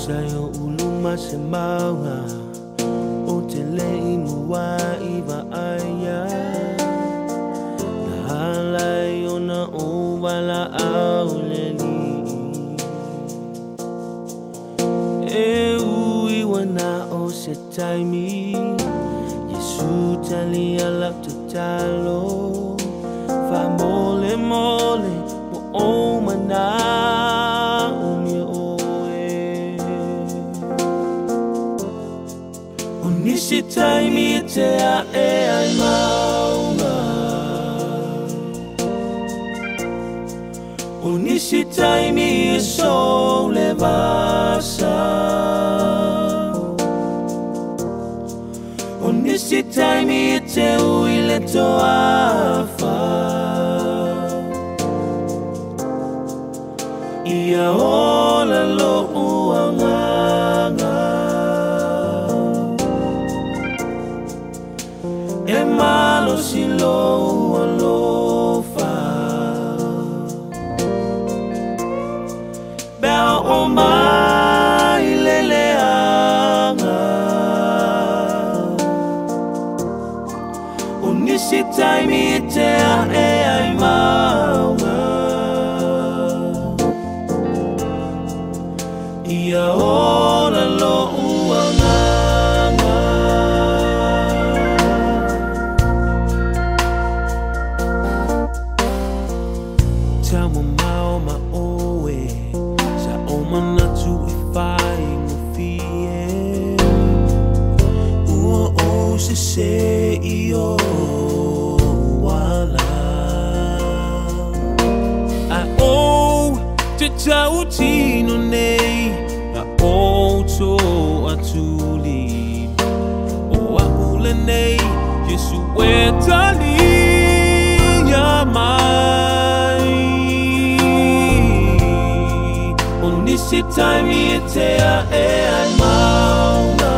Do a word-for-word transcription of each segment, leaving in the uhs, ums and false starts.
Sayo uluma se maunga o te lei mua iwa aia na halai ona o wala au le li e ui wana o se taimi Yesu tali alap te talo fa mole mole mo o mana o mi oe o nisi taimi te a e ai maunga o nisi taimi e so le vasa o nisi taimi e te ui le toafa ia ola lo uanganga e malo si lo alofa bea o mai leleanga o nisi taimi te a e ai maunga ia ora lo uanganga Tama mau ma oe Sa o manatu e whai mo fie Ua o se se i o wala A o te tau tino nei A o to atuli O a ule nei Yesu e tali ia mai O nisi taimi e te a e ai maunga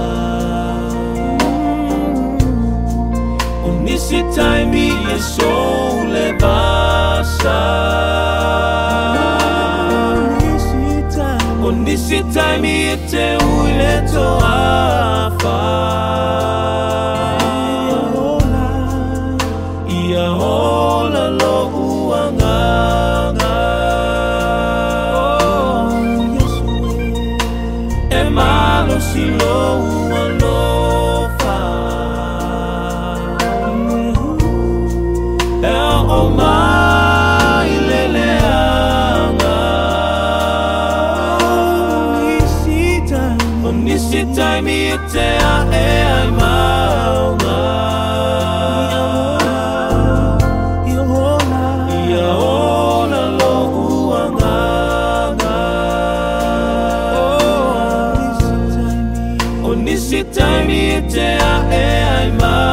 O nisi taimi e so le basa O nisi taimi e te ui le toafa Ia hola lo uanganga E malo si lo ualofa E o mai leleanga O nisi taimi e te a e ai maunga Ia hola lo uanganga O nisi taimi e te a e ai maunga